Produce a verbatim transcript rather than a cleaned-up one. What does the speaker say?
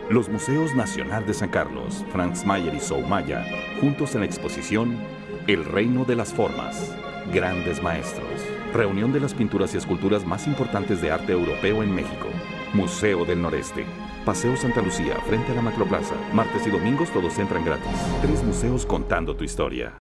Los Museos Nacional de San Carlos, Franz Mayer y Soumaya, juntos en la exposición El Reino de las Formas, Grandes Maestros. Reunión de las pinturas y esculturas más importantes de arte europeo en México. Museo del Noreste. Paseo Santa Lucía, frente a la Macroplaza. Martes y domingos todos entran gratis. Tres museos contando tu historia.